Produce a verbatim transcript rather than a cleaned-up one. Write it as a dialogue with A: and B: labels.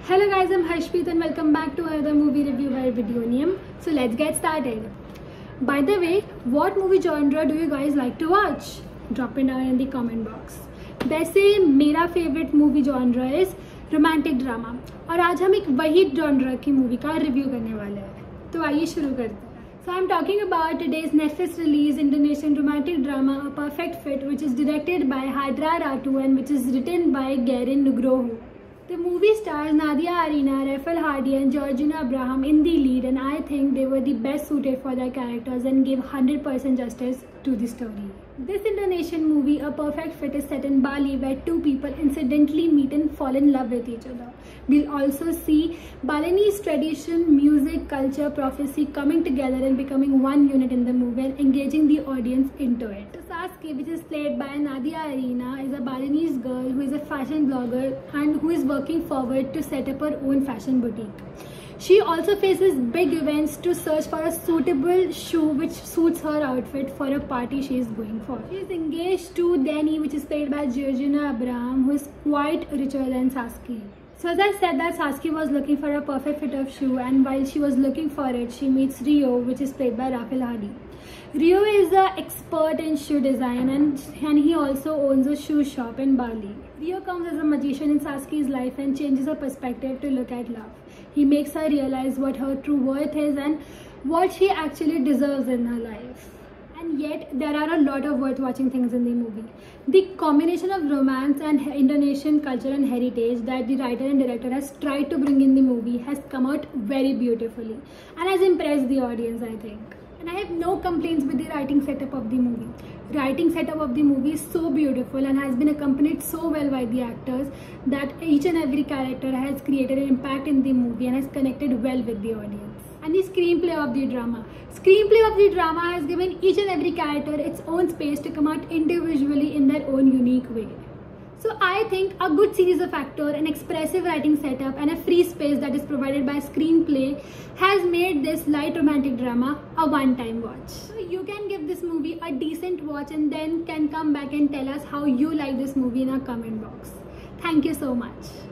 A: Hello guys, I'm Harshpreet and welcome back to another movie review by Videonium. So let's get started. By the way, what movie genre do you guys like to watch? Drop it down in the comment box. वैसे मेरा favorite movie genre is romantic drama और आज हम एक वही genre की movie का review करने वाले हैं. तो आइए शुरू करते हैं. So I'm talking about today's Netflix release Indonesian romantic drama A Perfect Fit, which is directed by Hydra Ratu and which is written by Garin Nugroho. The movie stars Nadia Arena, Rafael Hardy and Georgina Abraham in the lead, and I think they were the best suited for their characters and gave one hundred percent justice to the story. This Indonesian movie, A Perfect Fit, is set in Bali where two people incidentally meet and fall in love with each other. We'll also see Balinese tradition, music, culture, prophecy coming together and becoming one unit in the movie and engaging the audience into it. Sasuke, which is played by Nadia Arena, is a Balinese girl who is a fashion blogger and who is working forward to set up her own fashion boutique. She also faces big events to search for a suitable shoe which suits her outfit for a party she is going for. She is engaged to Danny, which is played by Georgina Abraham, who is quite richer than Sasuke. So as I said that Sasuke was looking for a perfect fit of shoe, and while she was looking for it, she meets Rio, which is played by Rafael Hardy. Rio is an expert in shoe design and, and he also owns a shoe shop in Bali. Rio comes as a magician in Sasuke's life and changes her perspective to look at love. He makes her realize what her true worth is and what she actually deserves in her life. And yet, there are a lot of worth watching things in the movie. The combination of romance and Indonesian culture and heritage that the writer and director has tried to bring in the movie has come out very beautifully and has impressed the audience, I think. And I have no complaints with the writing setup of the movie. Writing setup of the movie is so beautiful and has been accompanied so well by the actors that each and every character has created an impact in the movie and has connected well with the audience. And the screenplay of the drama. Screenplay of the drama has given each and every character its own space to come out individually in their own unique way. So I think a good series of actors, an expressive writing setup and a free space that is provided by screenplay has made this light romantic drama a one-time watch. So you can give this movie a decent watch and then can come back and tell us how you like this movie in our comment box. Thank you so much.